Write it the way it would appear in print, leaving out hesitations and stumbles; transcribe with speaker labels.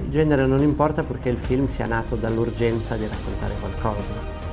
Speaker 1: Il genere non importa purché il film sia nato dall'urgenza di raccontare qualcosa.